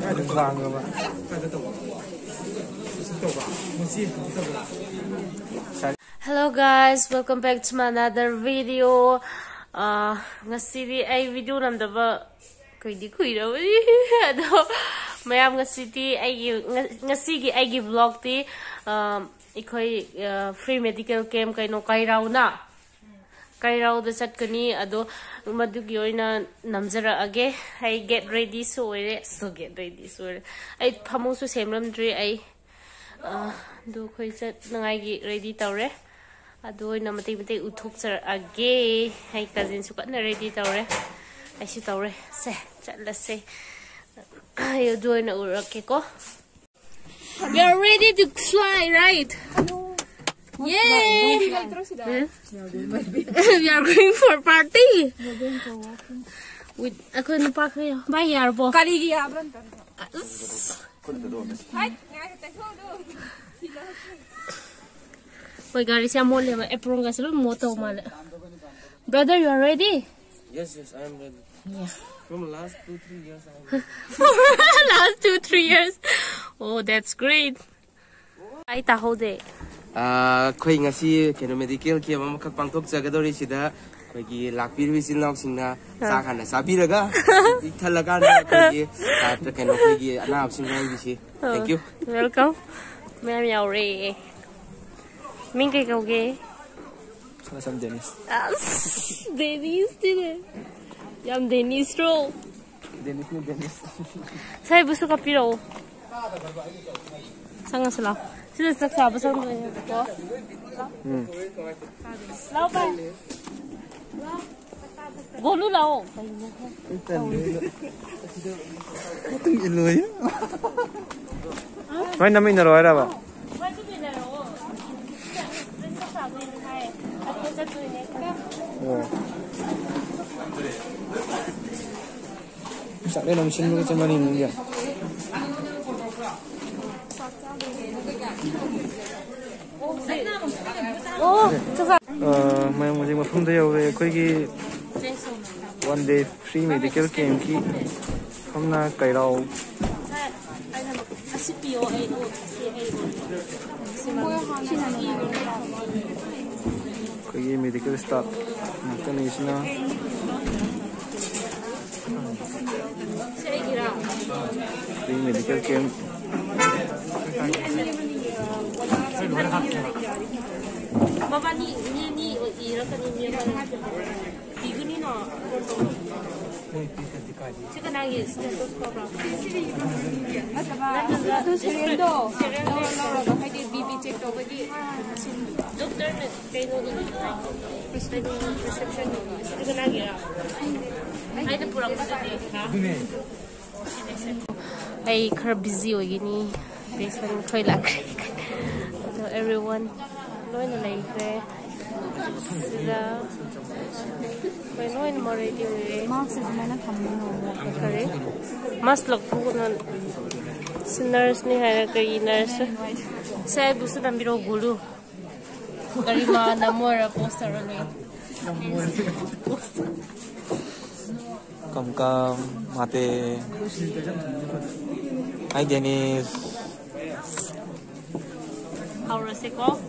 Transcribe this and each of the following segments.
Hello guys, welcome back to my another video. Ngasidi ay video namdaba Keirao ado mayam ngasidi ay ngasigi ay vlog ti ikoi free medical camp kaino Keirao na Keirao da chatkani ado madugi oina namjara age I get ready so get ready so I phamu su semramdri I do khoi chat nangai gi ready tawre ado oina mate uthok char age I cousin su kana ready tawre I su tawre se chatla se I do oina urake ko we are ready to fly, right? Yay! We are going for party. With ako na pa kayo. Bye yarbo. Kaligi abran tan. Wait, gari siya mo le apron ka sila moto mala. Brother, you are ready? Yes, I am ready. Yeah. From last 2-3 years, I am ready. Last 2-3 years. Oh, that's great. Ay taho de. Koi ngasi keno medical kia mama kak pangtok jagadori sida koi gi lakpir wisin nok singna sa khana sabiraga ikhalaga na koi gi ta keno koi gi ana opsin ngai gi. Thank you. Welcome. Ma'am yaure. Min kai kauge. Sam Dennis. Dennis tine. Yam Dennis ro. Dennis. Sai busu kapiro. Sangat salah. Sudah saksa apa sang tu? Lau pa. Golu lau. Itu iloi. Mai namin na roya ba? Mai tu ni na ro. Saksa tu ni hai. Aku satu ni. Oh. Sakle nam sin mo chamani niya. मैं मुझे मफहम दिया हुआ है कोई कि one day free medical camp की हम ना Keirao कोई ये medical staff तो नहीं इसना free medical camp Baba ni ira kan ni diguni no. Cika nagi stethoscope. Tu seriendo. No, hai di BB check to bagi. Doctor ne kaino ni prescription ni. Cika nagi ra. Ai da purang sa ni ha. Ai khar busy ho gini. Basement khoi lag. So everyone Noin na laikre sila may noin mo ready we Mask is mana thamno kare mas log pu na nurse ni hara kari nurse sai busu na biro gulu kari ma na mora poster le kam mate Hi Dennis how was it go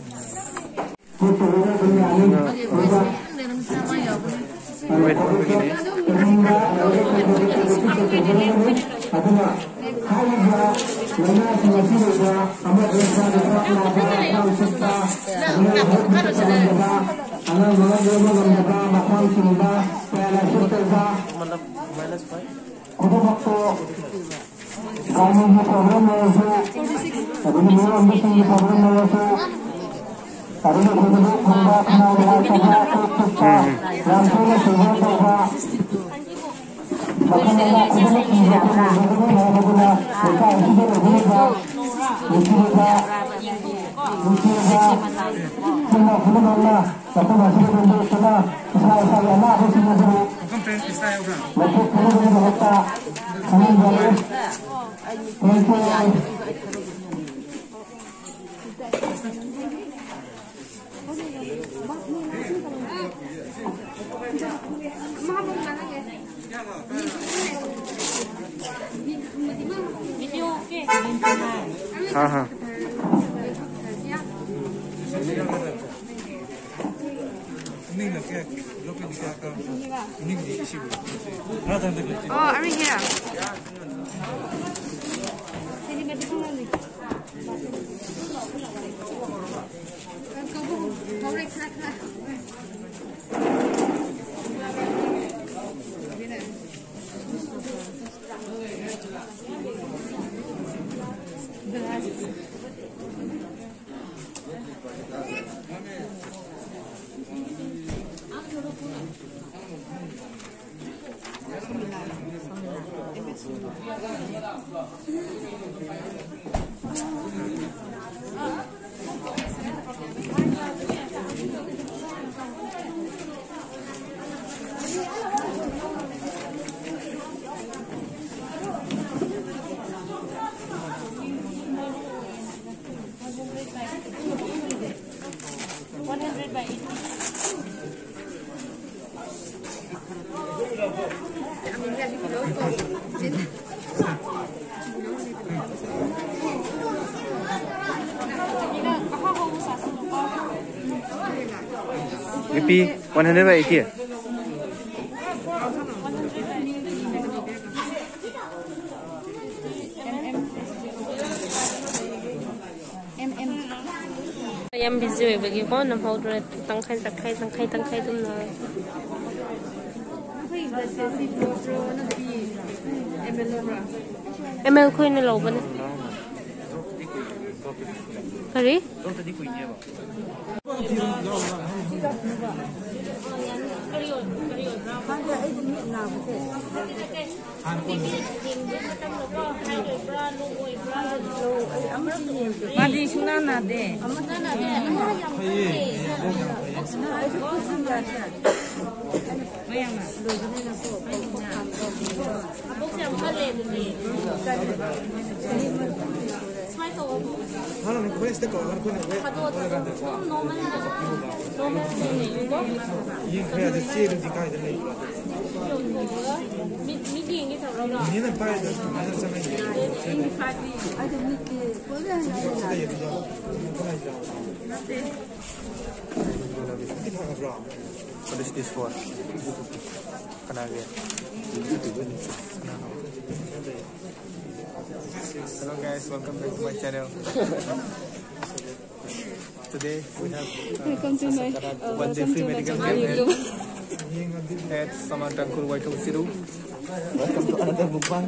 Video okay. हाँ Oh, I'm here. Maybe 180. I am busy with you. Go and hold it. Tang khai tum na. ML khoi na lo ba ne? Sorry? Madi suna na de. What is this for? Hello guys, welcome back to my channel. Today we have Welcome to my one day free medical camp at Samantangkul Waithou Siru. Welcome to another mukbang.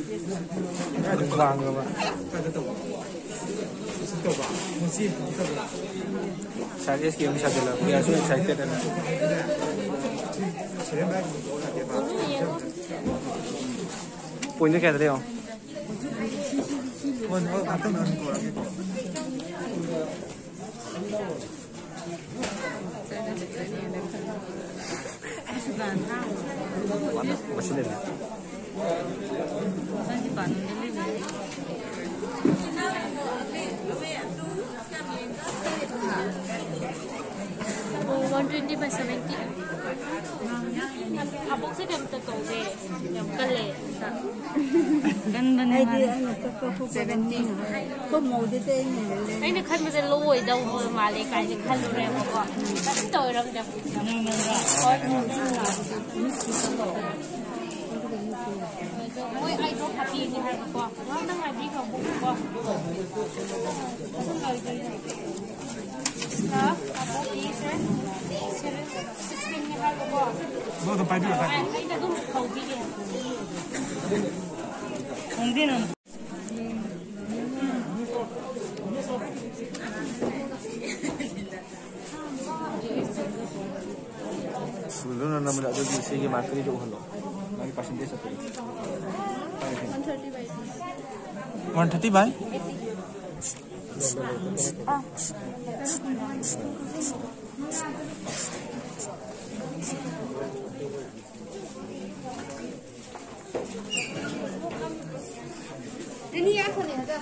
Saya game bisa jalan. We are so excited and poinnya kayak tadi oh. Masih ada. Oh, 120 by 70. Abang saya dah betul deh, yang kale. Gan ban ai di ai na ka ko 70 ko mo de te ni le Ai nak kan mesti loi dah malai kai ni kan loi apa kok. Tapi tahu orang dah. Oi, ai tu happy ni hari kok. Orang dah happy kau kok. Nah, apa ni sih? 16 ni hari kok. Mau tempat dia. Ai dah tu kau dia. 공기는 Sebelum nama nak jadi segi market itu halo. Lagi percentage apa? 130 by? ini ya kau ni ada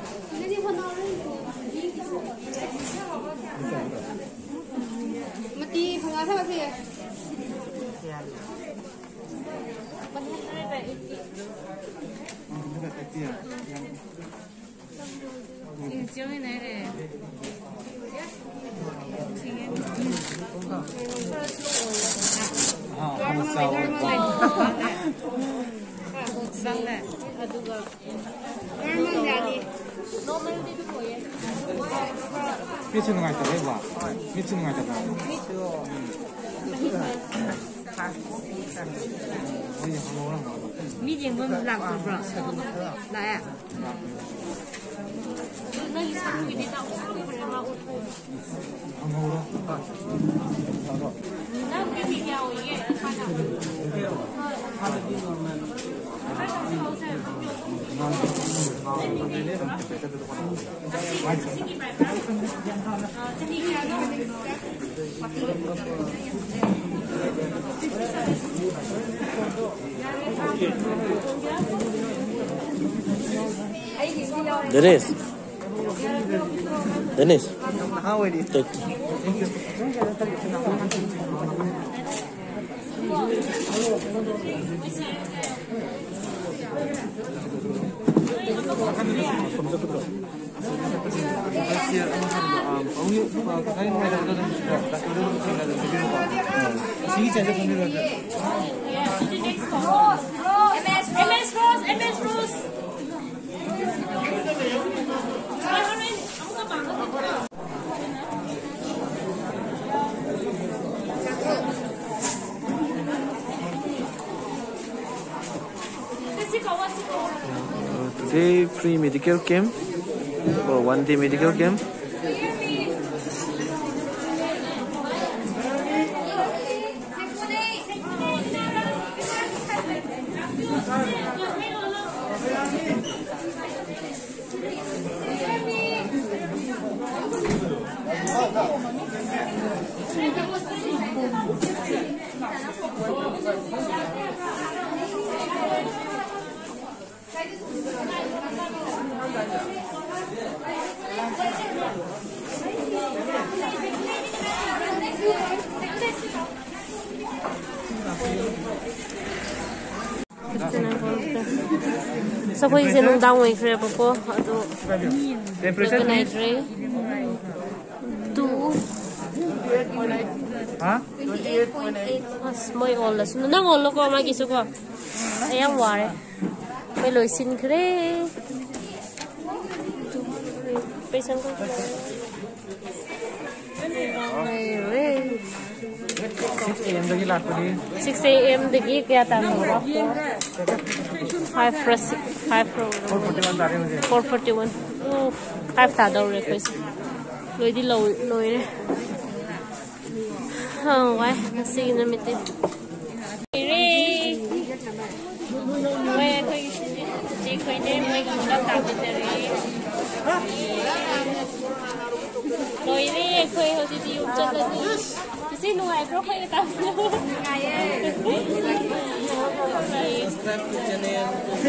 mati Dennis. How are you? Today free medical camp or 1 day medical camp. So ko isin nung down way kre ko ado temperature nitre 2 Ha? 28.8. as moi all la sun nang all ko ma gisu ko ayang ware mai loi sin kre patient ko 6 AM dagi lakpani. 6 AM dagi kya time ho 5 for 441 tare mujhe. 441 5 ta daw re kois loi di loi re ha wai nasi na miti re wai koi ji koi ne mai ga ta ta te re loi re koi ho di yu chat la ni si nuai pro koi ta ngai Subscribe to channel.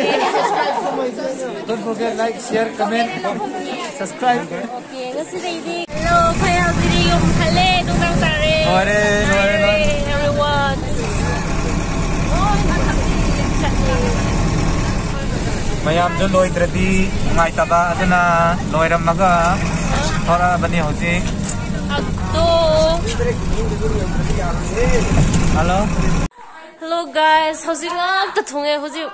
Don't forget like, share, comment, subscribe. okay ngasi dai di hello koi ha di yum khale du dang ta re everyone Mayam jo loi dradi ngai taba aduna loiram maga thora bani hoji. Agto. Hello. Hello guys, how's it going? The thunge how's it?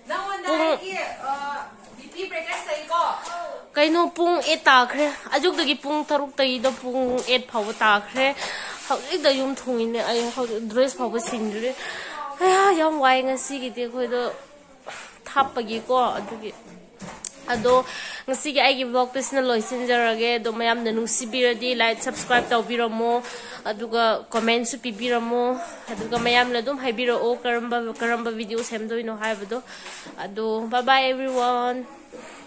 Kaino pung 8 ta khre ajuk dagi pung 3 tai do pung 8 phaw ta khre hauik da yum thungine ai how dress phaw sindre aya yam wai ngasi gi de khoi do thapagi ko adugi ado ngasi gi ai gi vlog tesna loisinjarage do mayam na nungsibiradi like subscribe tawbiramo aduga comment su pibiramo aduga mayam la dum haibiro o karamba video semdoino haibado ado bye bye everyone.